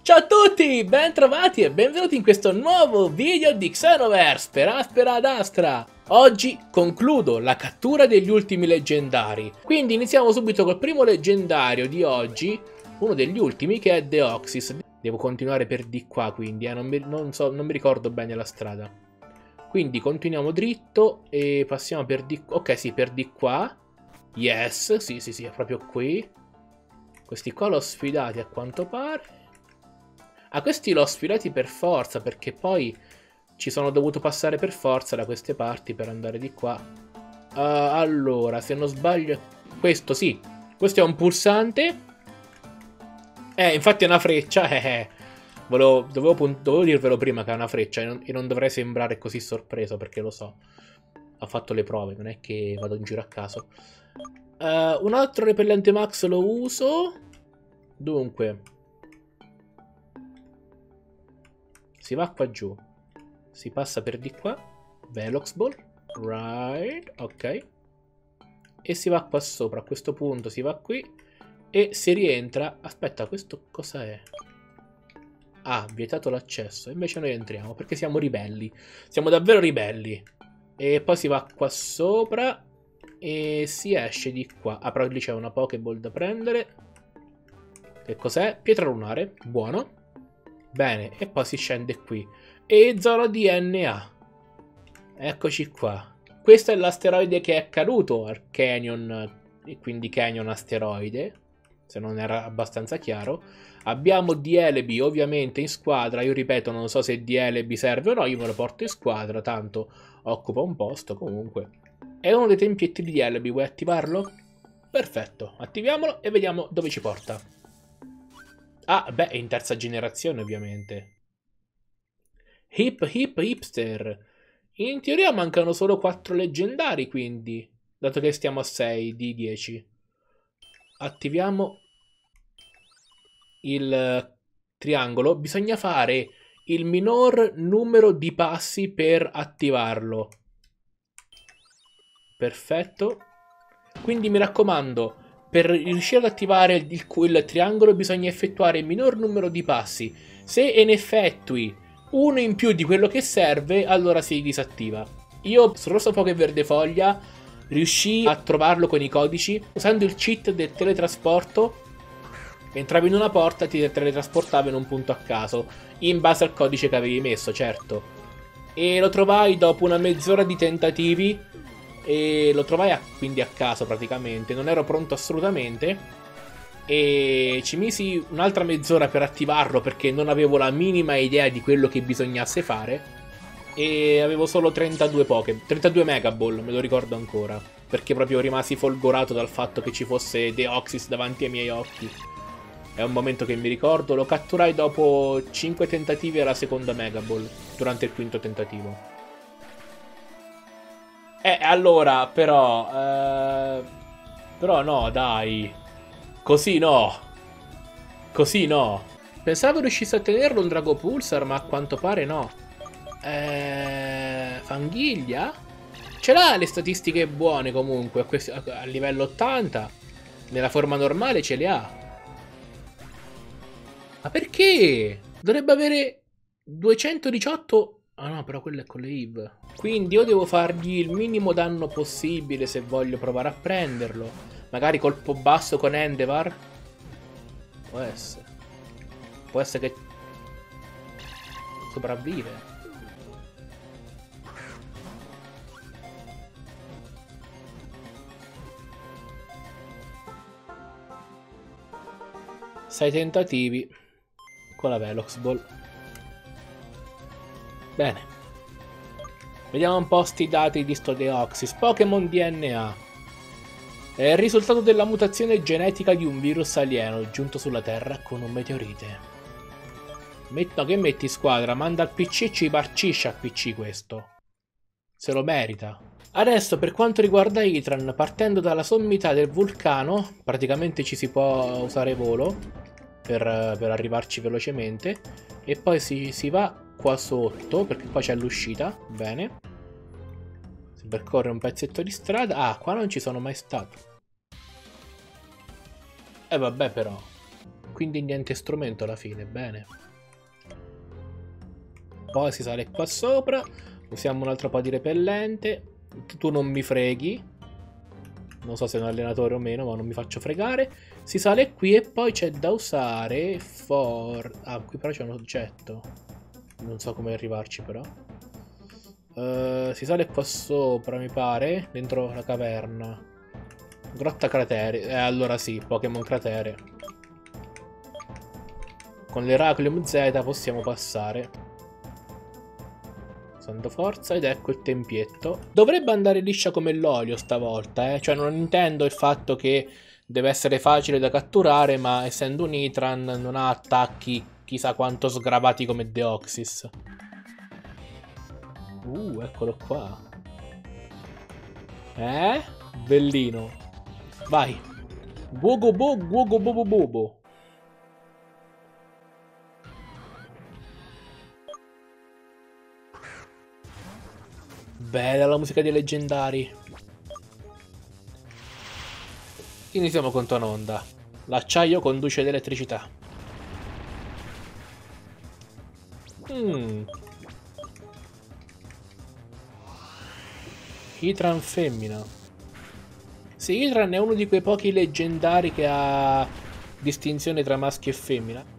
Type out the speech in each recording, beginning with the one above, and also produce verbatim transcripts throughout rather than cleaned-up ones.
Ciao a tutti, ben trovati e benvenuti in questo nuovo video di Xenoverse per Aspera ad Astra. Oggi concludo la cattura degli ultimi leggendari, quindi iniziamo subito col primo leggendario di oggi, uno degli ultimi, che è Deoxys. Devo continuare per di qua, quindi eh, non, mi, non, so, non mi ricordo bene la strada. Quindi continuiamo dritto e passiamo per di qua. Ok, sì, per di qua. Yes, sì, sì, sì, è proprio qui. Questi qua l'ho sfidati a quanto pare. Ah, questi l'ho sfidati per forza, perché poi ci sono dovuto passare per forza da queste parti per andare di qua. Uh, allora, se non sbaglio... Questo sì, questo è un pulsante. Eh, infatti è una freccia, eh, eh. Volevo, dovevo, dovevo dirvelo prima che è una freccia e non, e non dovrei sembrare così sorpreso, perché lo so. Ho fatto le prove, non è che vado in giro a caso. Uh, un altro repellente max lo uso. Dunque... Si va qua giù. Si passa per di qua. Velox Ball. Right. Ok. E si va qua sopra. A questo punto si va qui. E si rientra. Aspetta, questo cosa è? Ah, vietato l'accesso. Invece noi entriamo perché siamo ribelli. Siamo davvero ribelli. E poi si va qua sopra. E si esce di qua. Ah, però lì c'è una Pokéball da prendere. Che cos'è? Pietra lunare. Buono. Bene, e poi si scende qui. E zona D N A. Eccoci qua. Questo è l'asteroide che è caduto al Canyon, e quindi Canyon asteroide, se non era abbastanza chiaro. Abbiamo D L B ovviamente in squadra. Io ripeto, non so se D L B serve o no, io me lo porto in squadra, tanto occupa un posto comunque. È uno dei tempietti di D L B, vuoi attivarlo? Perfetto, attiviamolo e vediamo dove ci porta. Ah, beh, è in terza generazione ovviamente. Hip hip hipster. In teoria mancano solo quattro leggendari, quindi, dato che stiamo a sei di dieci. Attiviamo il triangolo. Bisogna fare il minor numero di passi per attivarlo. Perfetto. Quindi mi raccomando, per riuscire ad attivare il, il, il triangolo bisogna effettuare il minor numero di passi. Se ne effettui uno in più di quello che serve, allora si disattiva. Io su rosso fuoco e verde foglia riuscii a trovarlo con i codici usando il cheat del teletrasporto. Entravi in una porta e ti teletrasportava in un punto a caso, in base al codice che avevi messo, certo. E lo trovai dopo una mezz'ora di tentativi. E lo trovai a, quindi a caso praticamente. Non ero pronto assolutamente. E ci misi un'altra mezz'ora per attivarlo, perché non avevo la minima idea di quello che bisognasse fare. E avevo solo trentadue Poké, trentadue Mega Ball, me lo ricordo ancora, perché proprio rimasi folgorato dal fatto che ci fosse Deoxys davanti ai miei occhi. È un momento che mi ricordo. Lo catturai dopo cinque tentativi alla seconda Mega Ball, durante il quinto tentativo. Eh, allora, però... Eh, però no, dai. Così no. Così no. Pensavo riuscisse a tenerlo un Dragopulsar, ma a quanto pare no. Eh, Fanghiglia? Ce l'ha le statistiche buone comunque, a, questo, a, a livello ottanta. Nella forma normale ce le ha. Ma perché? Dovrebbe avere duecentodiciotto... Ah no, però quello è con le I V. Quindi io devo fargli il minimo danno possibile se voglio provare a prenderlo. Magari colpo basso con Endeavor. Può essere. Può essere che sopravvive. Sei tentativi con la Velox Ball. Bene. Vediamo un po' sti dati di sto Deoxys. Pokémon D N A. È il risultato della mutazione genetica di un virus alieno giunto sulla Terra con un meteorite. Met no, che metti squadra? Manda al P C, ci parcisce al P C questo. Se lo merita. Adesso per quanto riguarda Itran, partendo dalla sommità del vulcano, praticamente ci si può usare volo per, per arrivarci velocemente. E poi si, si va qua sotto, perché qua c'è l'uscita. Bene. Si percorre un pezzetto di strada. Ah, qua non ci sono mai stato. E eh, vabbè però. quindi niente strumento alla fine, bene. Poi si sale qua sopra, usiamo un altro po' di repellente. Tu non mi freghi. Non so se è un allenatore o meno, ma non mi faccio fregare. Si sale qui e poi c'è da usare for... Ah, qui però c'è un oggetto. Non so come arrivarci però. Uh, si sale qua sopra, mi pare, dentro la caverna. Grotta cratere. Eh, allora sì, Pokémon cratere. Con l'Heracleum Z possiamo passare. Usando forza ed ecco il tempietto. Dovrebbe andare liscia come l'olio stavolta, eh. Cioè non intendo il fatto che deve essere facile da catturare, ma essendo un Heatran non ha attacchi chissà quanto sgravati come Deoxys. Uh, eccolo qua. Eh? Bellino. Vai. Guogobo, guogobobo bobo. Bella la musica dei leggendari. Iniziamo con Tononda. L'acciaio conduce l'elettricità. Mm. Heatran femmina. Sì, Heatran è uno di quei pochi leggendari che ha distinzione tra maschio e femmina.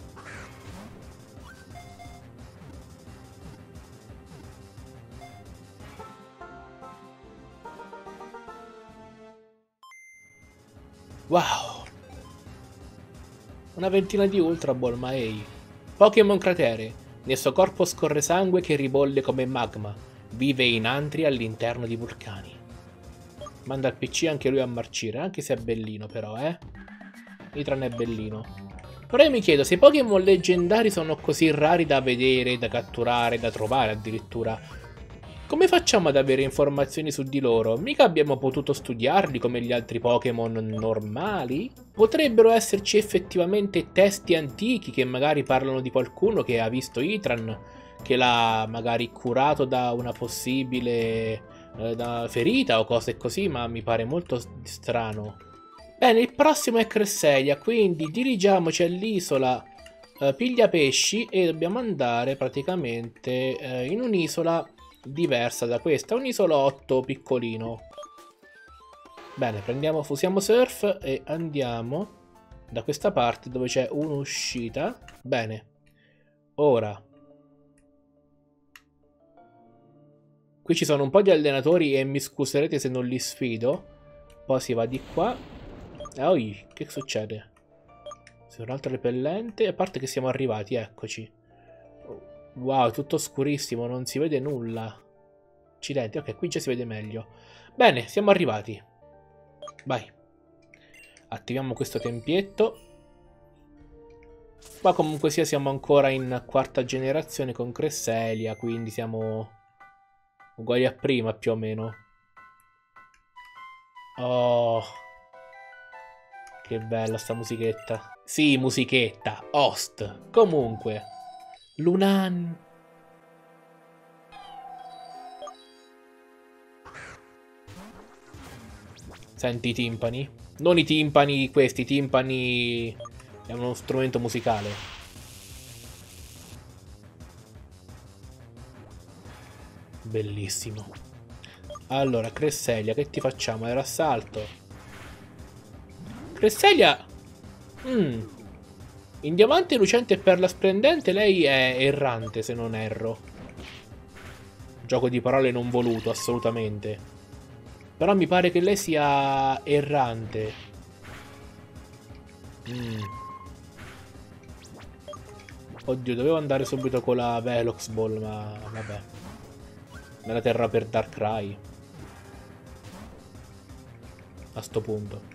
Wow. Una ventina di Ultra Ball, ma ehi. Pokémon cratere. Nel suo corpo scorre sangue che ribolle come magma. Vive in antri all'interno di vulcani. Manda il P C anche lui a marcire, anche se è bellino però, eh. Heatran è bellino. Però io mi chiedo, se i Pokémon leggendari sono così rari da vedere, da catturare, da trovare addirittura, come facciamo ad avere informazioni su di loro? Mica abbiamo potuto studiarli come gli altri Pokémon normali? Potrebbero esserci effettivamente testi antichi che magari parlano di qualcuno che ha visto Heatran, che l'ha magari curato da una possibile eh, da ferita o cose così, ma mi pare molto strano. Bene, il prossimo è Cresselia, quindi dirigiamoci all'isola eh, Piglia Pesci e dobbiamo andare praticamente eh, in un'isola diversa da questa, un isolotto piccolino. Bene, prendiamo, fusiamo surf e andiamo da questa parte dove c'è un'uscita. Bene, ora qui ci sono un po' di allenatori e mi scuserete se non li sfido. Poi si va di qua. E oi, che succede? C'è un altro repellente. A parte che siamo arrivati, eccoci. Wow, è tutto scurissimo, non si vede nulla. Accidenti, ok, qui già si vede meglio. Bene, siamo arrivati. Vai. Attiviamo questo tempietto. Ma comunque sia siamo ancora in quarta generazione con Cresselia, quindi siamo uguali a prima più o meno. Oh, che bella sta musichetta. Sì, musichetta, host. Comunque, Lunan. Senti i timpani? Non i timpani questi, i timpani è uno strumento musicale. Bellissimo. Allora, Cresselia, che ti facciamo? Era assalto. Cresselia... Mm. In diamante lucente e perla splendente lei è errante, se non erro. Gioco di parole non voluto, assolutamente. Però mi pare che lei sia errante. Mm. Oddio, dovevo andare subito con la Velox Ball, ma vabbè. Nella terra per Darkrai. A sto punto.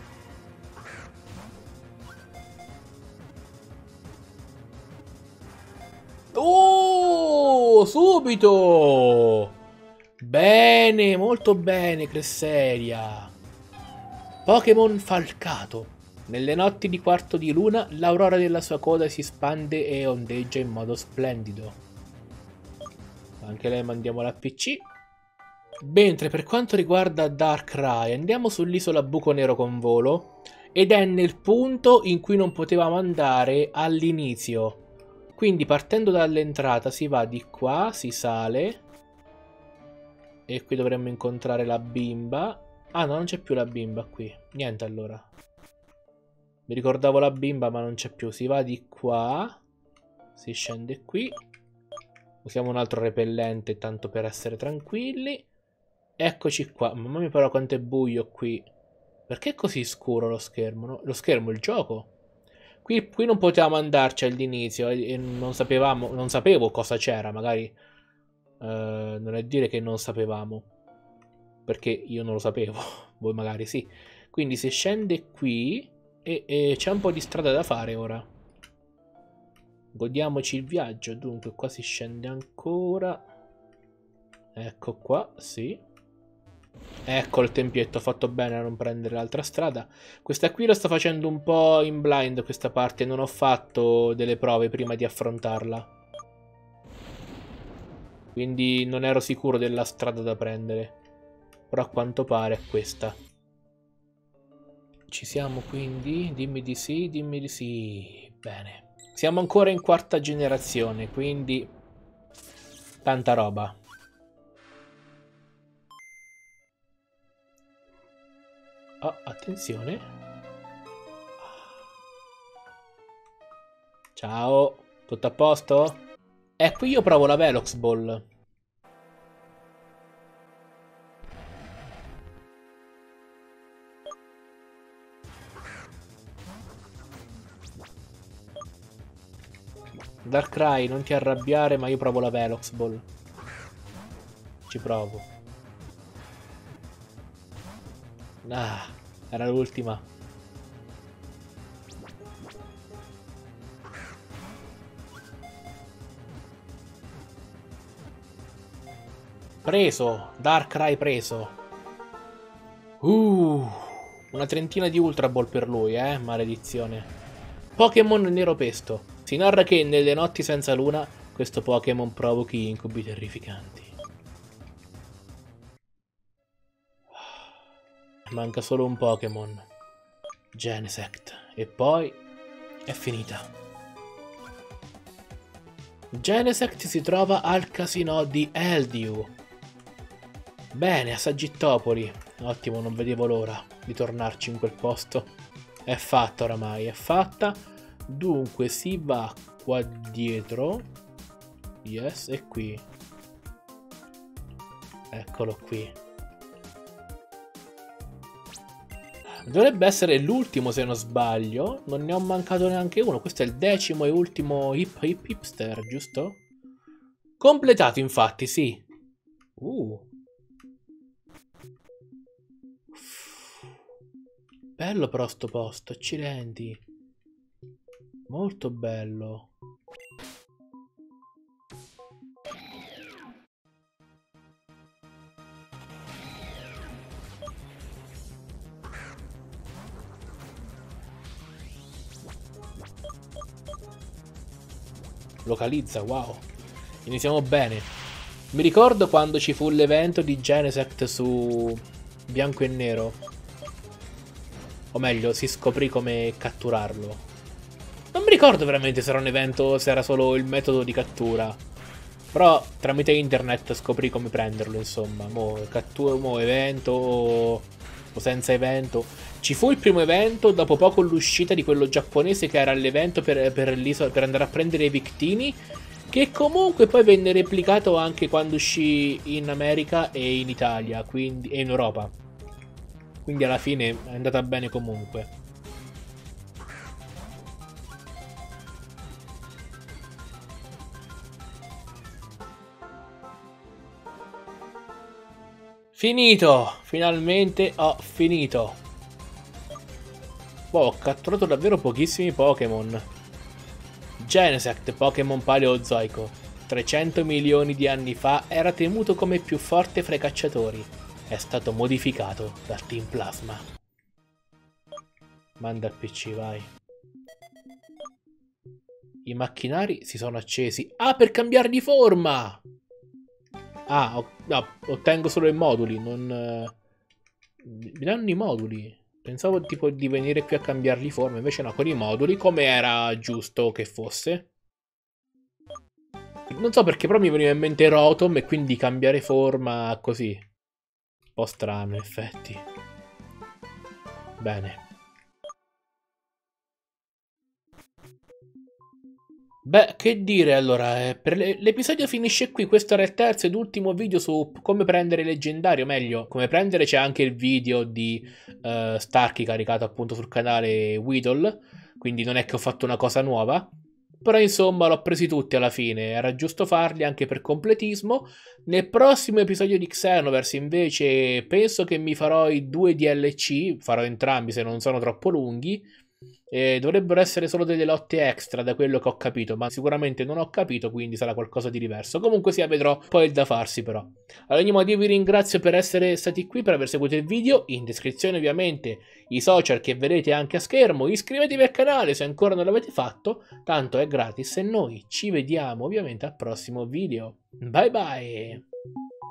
Oh, subito! Bene, molto bene, Cresselia. Pokémon falcato. Nelle notti di quarto di luna, l'aurora della sua coda si spande e ondeggia in modo splendido. Anche lei mandiamo la P C. Mentre per quanto riguarda Darkrai, andiamo sull'isola Buco Nero con volo ed è nel punto in cui non potevamo andare all'inizio. Quindi partendo dall'entrata si va di qua, si sale e qui dovremmo incontrare la bimba. Ah no, non c'è più la bimba qui. Niente allora. Mi ricordavo la bimba ma non c'è più. Si va di qua, si scende qui. Usiamo un altro repellente tanto per essere tranquilli. Eccoci qua. Mamma mia però quanto è buio qui. Perché è così scuro lo schermo? No? Lo schermo, il gioco? Qui, qui non potevamo andarci all'inizio e non sapevamo, non sapevo cosa c'era, magari eh, non è dire che non sapevamo, perché io non lo sapevo, voi magari sì. Quindi si scende qui e, e c'è un po' di strada da fare ora. Godiamoci il viaggio, dunque qua si scende ancora. Ecco qua, sì. Ecco il tempietto, ho fatto bene a non prendere l'altra strada. Questa qui la sto facendo un po' in blind questa parte, non ho fatto delle prove prima di affrontarla. Quindi non ero sicuro della strada da prendere. Però a quanto pare è questa. Ci siamo quindi? Dimmi di sì, dimmi di sì. Bene. Siamo ancora in quarta generazione, quindi tanta roba. Oh, attenzione. Ciao, tutto a posto? E qui io provo la Velox Ball. Darkrai, non ti arrabbiare, ma io provo la Velox Ball. Ci provo. Ah, era l'ultima. Preso, Darkrai preso. Uh, una trentina di Ultra Ball per lui, eh, maledizione. Pokémon Nero Pesto. Si narra che nelle notti senza luna questo Pokémon provochi incubi terrificanti. Manca solo un Pokémon. Genesect. E poi è finita. Genesect si trova al casino di Eldew. Bene, a Sagittopoli. Ottimo, non vedevo l'ora di tornarci in quel posto. È fatta oramai, è fatta. Dunque si va qua dietro. Yes, e qui. Eccolo qui. Dovrebbe essere l'ultimo se non sbaglio. Non ne ho mancato neanche uno. Questo è il decimo e ultimo hip hip hipster, giusto? Completato infatti, sì. Uh. Bello però sto posto, accidenti. Molto bello. Localizza, wow. Iniziamo bene. Mi ricordo quando ci fu l'evento di Genesect su Bianco e Nero. O meglio, si scoprì come catturarlo. Non mi ricordo veramente se era un evento o se era solo il metodo di cattura. Però tramite internet scoprì come prenderlo, insomma. Mo, cattura, mo evento o, o senza evento. Ci fu il primo evento, dopo poco l'uscita di quello giapponese che era l'evento per, per, per andare a prendere i Victini, che comunque poi venne replicato anche quando uscì in America e in Italia, quindi, e in Europa. Quindi alla fine è andata bene comunque. Finito! Finalmente ho finito. Wow, ho catturato davvero pochissimi Pokémon. Genesect, Pokémon paleozoico. trecento milioni di anni fa era temuto come più forte fra i cacciatori. È stato modificato dal Team Plasma. Manda il P C, vai. I macchinari si sono accesi. Ah, per cambiare di forma! Ah, no, ottengo solo i moduli, non... Mi danno i moduli. Pensavo tipo di venire qui a cambiargli forma, invece no, con i moduli, come era giusto che fosse. Non so perché, però mi veniva in mente Rotom e quindi cambiare forma così. Un po' strano, in effetti. Bene. Beh, che dire allora, eh, per le- l'episodio finisce qui, questo era il terzo ed ultimo video su come prendere leggendario, meglio, come prendere c'è anche il video di eh, Starky caricato appunto sul canale Weedle, quindi non è che ho fatto una cosa nuova, però insomma l'ho presi tutti alla fine, era giusto farli anche per completismo. Nel prossimo episodio di Xenoverse invece penso che mi farò i due D L C, farò entrambi se non sono troppo lunghi. Eh, dovrebbero essere solo delle lotte extra da quello che ho capito, ma sicuramente non ho capito, quindi sarà qualcosa di diverso. Comunque sia, vedrò poi il da farsi però. Ad ogni modo io vi ringrazio per essere stati qui, per aver seguito il video. In descrizione ovviamente i social che vedete anche a schermo. Iscrivetevi al canale se ancora non l'avete fatto, tanto è gratis e noi ci vediamo ovviamente al prossimo video. Bye bye!